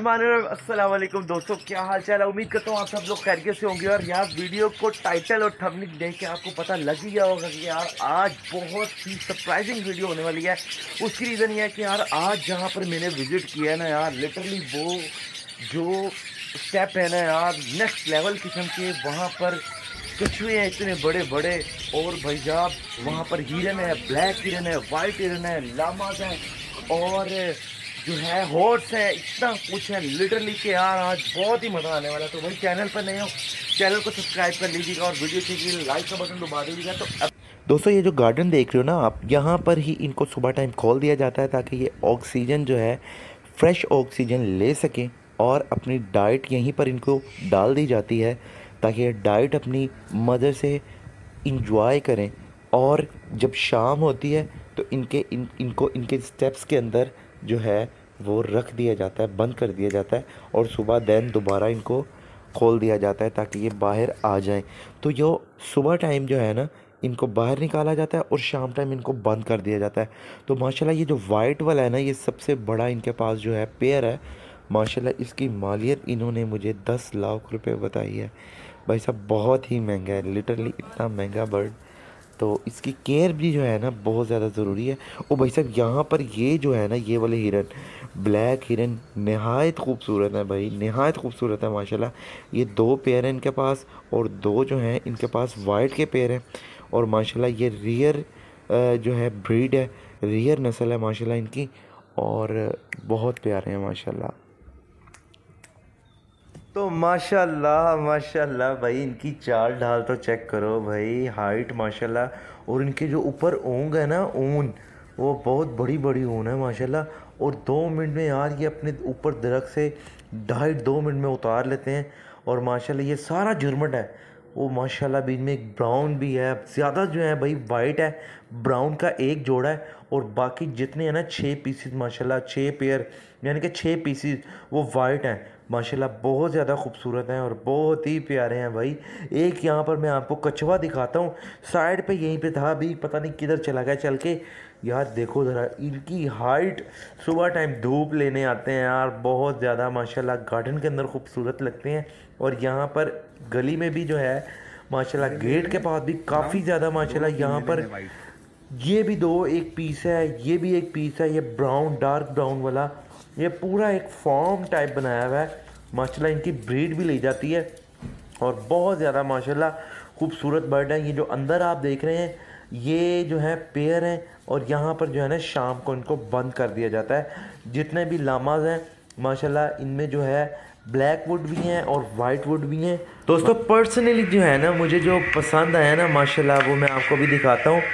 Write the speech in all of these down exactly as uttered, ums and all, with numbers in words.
अस्सलाम वालेकुम दोस्तों, क्या हाल चाल है। उम्मीद करता हूँ आप सब लोग खैरियत से होंगे। और यार वीडियो को टाइटल और थंबनेल देख के आपको पता लग ही गया होगा कि यार आज बहुत ही सरप्राइजिंग वीडियो होने वाली है। उसकी रीज़न ये है कि यार आज जहाँ पर मैंने विज़िट किया है ना यार, लिटरली वो जो स्टेप है ना यार, नेक्स्ट लेवल किस्म के। वहाँ पर कछुए हैं इतने बड़े बड़े, और भैया वहाँ पर हिरन है, ब्लैक हिरन है, वाइट हिरन है, लामाज हैं, और जो है हॉर्स है, इतना कुछ है लिटरली कि यार आज बहुत ही मज़ा आने वाला है। तो भाई चैनल पर नए हो, चैनल को सब्सक्राइब कर लीजिएगा और वीडियो चाहिए लाइक का बटन दबा दीजिएगा। तो अब दोस्तों, ये जो गार्डन देख रहे हो ना आप, यहाँ पर ही इनको सुबह टाइम खोल दिया जाता है ताकि ये ऑक्सीजन जो है फ्रेश ऑक्सीजन ले सकें, और अपनी डाइट यहीं पर इनको डाल दी जाती है ताकि ये डाइट अपनी मदर से इंजॉय करें। और जब शाम होती है तो इनके इन इनको इनके स्टेप्स के अंदर जो है वो रख दिया जाता है, बंद कर दिया जाता है, और सुबह दैन दोबारा इनको खोल दिया जाता है ताकि ये बाहर आ जाएं। तो जो सुबह टाइम जो है ना, इनको बाहर निकाला जाता है और शाम टाइम इनको बंद कर दिया जाता है। तो माशाल्लाह ये जो वाइट वाला है ना, ये सबसे बड़ा इनके पास जो है पेयर है। माशाल्लाह इसकी मालियत इन्होंने मुझे दस लाख रुपए बताई है। भाई साहब बहुत ही महंगा है, लिटरली इतना महंगा बर्ड। तो इसकी केयर भी जो है ना बहुत ज़्यादा ज़रूरी है। ओ भाई साहब, यहाँ पर ये जो है ना, ये वाले हिरन, ब्लैक हिरन नहायत खूबसूरत है भाई, नहायत खूबसूरत है माशाल्लाह। ये दो पेयर हैं इनके पास, और दो जो हैं इनके पास वाइट के पेयर हैं। और माशाल्लाह ये रियर जो है ब्रीड है, रियर नस्ल है माशाल्लाह इनकी, और बहुत प्यारे हैं माशाल्लाह। तो माशाल्लाह माशाल्लाह भाई, इनकी चाल ढाल तो चेक करो भाई, हाइट माशाल्लाह। और इनके जो ऊपर ऊँग है ना, ऊन, वो बहुत बड़ी बड़ी ऊन है माशाल्लाह। और दो मिनट में यार ये अपने ऊपर दरख्त से ढाई दो मिनट में उतार लेते हैं। और माशाल्लाह ये सारा जुर्मट है वो माशाल्लाह। बीच में एक ब्राउन भी है, ज़्यादा जो है भाई वाइट है, ब्राउन का एक जोड़ा है, और बाकी जितने हैं ना छः पीसीस माशाल्लाह, छः पेयर यानी कि छः पीसीस वो वाइट हैं माशाल्लाह। बहुत ज़्यादा खूबसूरत हैं और बहुत ही प्यारे हैं भाई। एक यहाँ पर मैं आपको कछुआ दिखाता हूँ, साइड पे यहीं पे था, अभी पता नहीं किधर चला गया चल के। यार देखो ज़रा इनकी हाइट, सुबह टाइम धूप लेने आते हैं यार, बहुत ज़्यादा माशाल्लाह गार्डन के अंदर खूबसूरत लगते हैं। और यहाँ पर गली में भी जो है माशाल्लाह, गेट के पास भी काफ़ी ज़्यादा माशाल्लाह यहाँ पर ये भी दो एक पीस है, ये भी एक पीस है, ये ब्राउन डार्क ब्राउन वाला। ये पूरा एक फॉर्म टाइप बनाया हुआ है माशाल्लाह। इनकी ब्रीड भी ली जाती है, और बहुत ज़्यादा माशाल्लाह खूबसूरत बर्ड है। ये जो अंदर आप देख रहे हैं ये जो है पेयर हैं, और यहाँ पर जो है ना शाम को इनको बंद कर दिया जाता है। जितने भी लामाज हैं माशाल्लाह, इनमें जो है ब्लैक वुड भी हैं और वाइट वुड भी हैं। दोस्तों पर्सनली जो है ना, मुझे जो पसंद आया ना माशाल्लाह, वो मैं आपको भी दिखाता हूँ।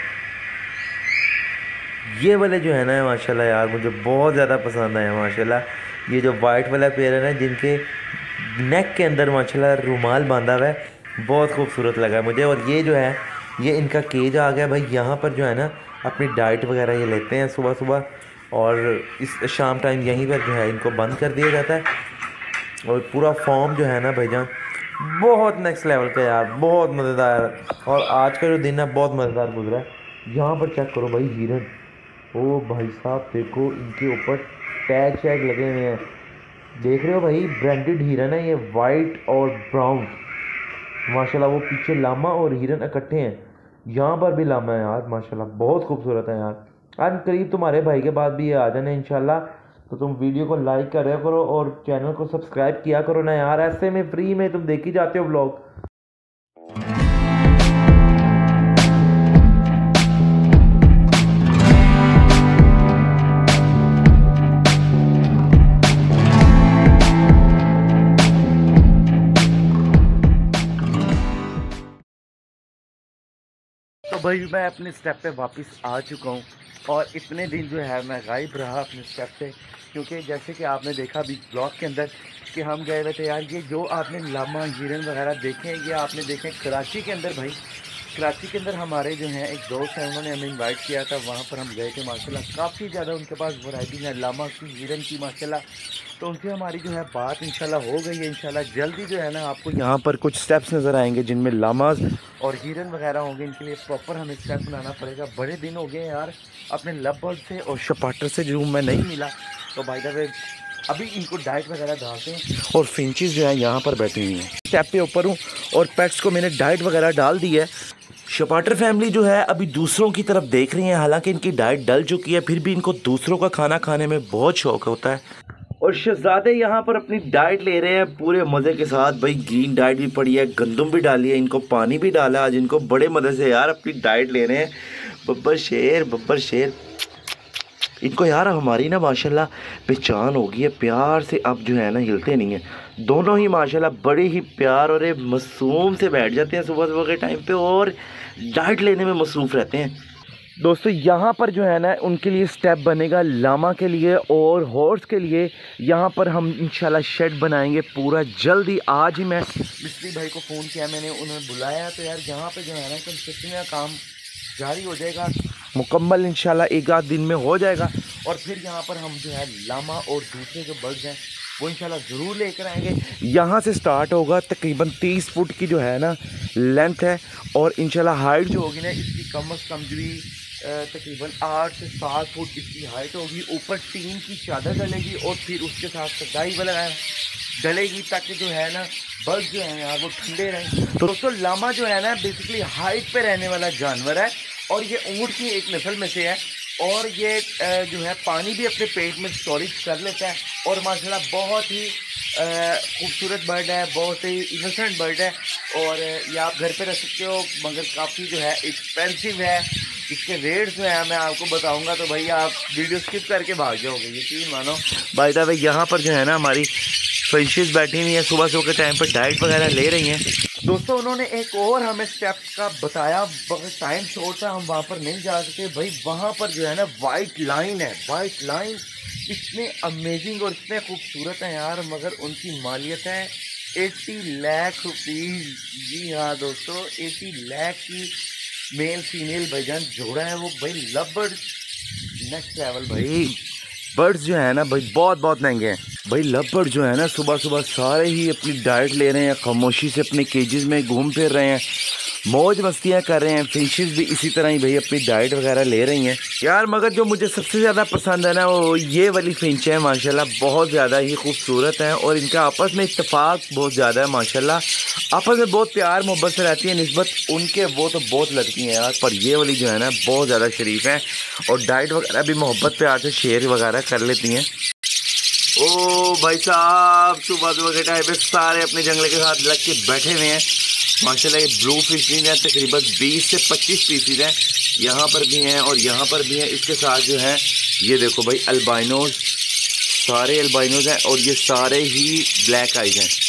ये वाले जो है ना माशाल्लाह यार, मुझे बहुत ज़्यादा पसंद आया माशाल्लाह। ये जो वाइट वाला पेयर है ना, जिनके नेक के अंदर माशाल्लाह रुमाल बांधा हुआ है, बहुत खूबसूरत लगा मुझे। और ये जो है ये इनका केज आ गया भाई। यहाँ पर जो है ना अपनी डाइट वगैरह ये लेते हैं सुबह सुबह, और इस शाम टाइम यहीं पर जो है इनको बंद कर दिया जाता है। और पूरा फॉर्म जो है ना भाईजान, बहुत नेक्स्ट लेवल का यार, बहुत मज़ेदार। और आज का जो दिन है बहुत मज़ेदार गुजरा है। यहाँ पर चेक करो भाई हिरन, ओ भाई साहब देखो इनके ऊपर टैग शैग लगे हुए हैं, देख रहे हो भाई, ब्रांडेड हिरन है ये, वाइट और ब्राउन माशाल्लाह। वो पीछे लामा और हिरन इकट्ठे हैं, यहाँ पर भी लामा है यार माशाल्लाह, बहुत खूबसूरत है यार। आज करीब तुम्हारे भाई के बाद भी ये आ जाने इंशाल्लाह। तो तुम वीडियो को लाइक करा करो और चैनल को सब्सक्राइब किया करो ना यार, ऐसे में फ्री में तुम देख ही जाते हो व्लॉग। तो भाई मैं अपने स्टेप पे वापस आ चुका हूँ, और इतने दिन जो है मैं गायब रहा अपने स्टेप से, क्योंकि जैसे कि आपने देखा अभी ब्लॉग के अंदर कि हम गए हुए थे यार। ये जो आपने लामा हिरन वगैरह देखे, ये आपने देखे कराची के अंदर भाई। कराची के अंदर हमारे जो हैं एक दोस्त हैं, उन्होंने हमें इनवाइट किया था, वहाँ पर हम गए थे माशाल्लाह। काफ़ी ज़्यादा उनके पास वैरायटी है लामा की, हिरन की माशाल्लाह। तो उनसे हमारी जो है बात इंशाल्लाह हो गई है। इंशाल्लाह जल्दी जो है ना आपको यहाँ पर कुछ स्टेप्स नज़र आएंगे जिनमें लामाज और हिरन वगैरह होंगे। इनके लिए प्रॉपर हमें स्टेप बनाना पड़ेगा। बड़े दिन हो गए यार अपने लव बर्ड से और शपाटर से जो मैं नहीं मिला। तो भाई द वे अभी इनको डाइट वगैरह डालते हैं। और फिंचेस जो है यहाँ पर बैठी हुई हैं। स्टेप पे ऊपर हूँ और पेट्स को मैंने डाइट वगैरह डाल दी है। शपाटर फैमिली जो है अभी दूसरों की तरफ देख रही है, हालांकि इनकी डाइट डल चुकी है, फिर भी इनको दूसरों का खाना खाने में बहुत शौक होता है। और शहजादे यहाँ पर अपनी डाइट ले रहे हैं पूरे मज़े के साथ। भाई ग्रीन डाइट भी पड़ी है, गंदम भी डाली है, इनको पानी भी डाला आज। इनको बड़े मज़े से यार अपनी डाइट ले रहे हैं। बब्बर शेर, बब्बर शेर। इनको यार हमारी ना माशाल्लाह पहचान हो गई है, प्यार से अब जो है ना हिलते नहीं हैं। दोनों ही माशाल्लाह बड़े ही प्यार और मासूम से बैठ जाते हैं सुबह सुबह के टाइम पे और डाइट लेने में मसरूफ़ रहते हैं। दोस्तों यहाँ पर जो है ना उनके लिए स्टेप बनेगा लामा के लिए और हॉर्स के लिए। यहाँ पर हम इंशाल्लाह शेड बनाएंगे पूरा जल्दी। आज ही मैं मिस्त्री भाई को फ़ोन किया, मैंने उन्हें बुलाया, तो यार यहाँ पे जो है ना कंस्ट्रक्शन का काम जारी हो जाएगा, मुकम्मल इंशाल्लाह एक आध दिन में हो जाएगा। और फिर यहाँ पर हम जो है लामा और दूसरे जो बर्ड्स हैं वो इंशाल्लाह ज़रूर लेकर आएंगे। यहाँ से स्टार्ट होगा, तकरीबन तीस फुट की जो है ना लेंथ है और इंशाल्लाह हाइट जो होगी ना इसकी कम अज़ कम भी तकरीबन आठ से सात फुट इसकी हाइट होगी। ऊपर टीन की चादर डलेगी और फिर उसके साथ सगाई वाला डलेगी ताकि जो है ना बर्ड्स जो हैं यार वो ठंडे रहें। तो दोस्तों लामा जो है ना बेसिकली हाइट पे रहने वाला जानवर है और ये ऊँट की एक नस्ल में से है और ये जो है पानी भी अपने पेट में स्टोरेज कर लेता है और माशाल्लाह बहुत ही खूबसूरत बर्ड है, बहुत ही इनोसेंट बर्ड है। और ये आप घर पे रख सकते हो, मगर काफ़ी जो है एक्सपेंसिव है। इसके रेट जो है मैं आपको बताऊंगा तो भाई आप वीडियो स्किप करके भाग जाओगे, यकीन मानो। बाय द वे यहाँ पर जो है ना हमारी फिशेस बैठी हुई हैं, सुबह सुबह के टाइम पर डाइट वगैरह ले रही हैं। दोस्तों उन्होंने एक और हमें स्टेप का बताया, टाइम शॉर्ट था हम वहाँ पर नहीं जा सके। भाई वहाँ पर जो है ना वाइट लाइन है, वाइट लाइन इतने अमेजिंग और इतने खूबसूरत हैं यार, मगर उनकी मालियत है अस्सी लाख रुपीज़। जी हाँ दोस्तों, अस्सी लाख की मेल फीमेल भाईजान जोड़ा है वो। भाई लव बर्ड नेक्स्ट लेवल। भाई बर्ड्स जो है ना भाई बहुत बहुत महंगे हैं। भाई लव बर्ड जो है ना सुबह सुबह सारे ही अपनी डाइट ले रहे हैं, खामोशी से अपने केजेस में घूम फिर रहे हैं, मौज मस्तियाँ कर रहे हैं। फिशेस भी इसी तरह ही भाई अपनी डाइट वगैरह ले रही हैं यार। मगर जो मुझे सबसे ज़्यादा पसंद है ना वो ये वाली फिंच है, माशाल्लाह बहुत ज़्यादा ही खूबसूरत हैं और इनका आपस में इत्तेफाक बहुत ज़्यादा है माशाल्लाह। आपस में बहुत प्यार मोहब्बत से रहती है निस्बत उनके, वो तो बहुत लड़की हैं यार, पर ये वाली जो है ना बहुत ज़्यादा शरीफ हैं और डाइट वगैरह भी मोहब्बत प्यार से शेयर वगैरह कर लेती हैं। ओ भाई साहब सुबह सुबह के टाइम पे सारे अपने जंगले के साथ लग के बैठे हुए हैं माशाल्लाह। ये ब्लू फिशिंग है, तकरीबन बीस से पच्चीस पीसीज हैं, यहाँ पर भी हैं और यहाँ पर भी हैं। इसके साथ जो है ये देखो भाई अल्बाइनोज, सारे अल्बाइनोज हैं और ये सारे ही ब्लैक आइज हैं।